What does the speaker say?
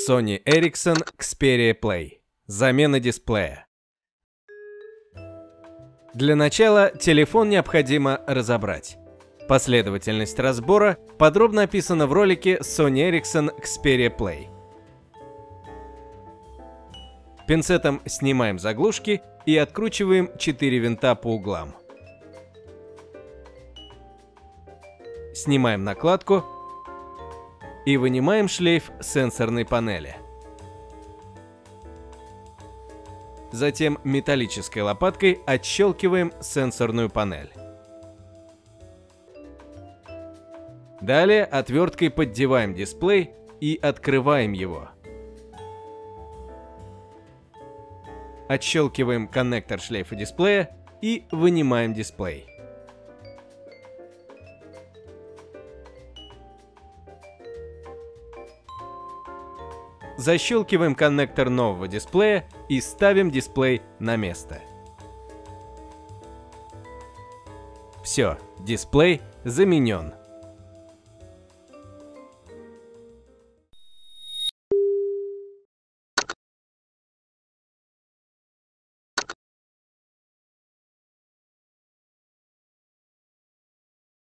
Sony Ericsson Xperia Play. Замена дисплея. Для начала телефон необходимо разобрать. Последовательность разбора подробно описана в ролике Sony Ericsson Xperia Play. Пинцетом снимаем заглушки и откручиваем 4 винта по углам. Снимаем накладку и вынимаем шлейф сенсорной панели. Затем металлической лопаткой отщелкиваем сенсорную панель. Далее отверткой поддеваем дисплей и открываем его. Отщелкиваем коннектор шлейфа дисплея и вынимаем дисплей. Защелкиваем коннектор нового дисплея и ставим дисплей на место. Все, дисплей заменен.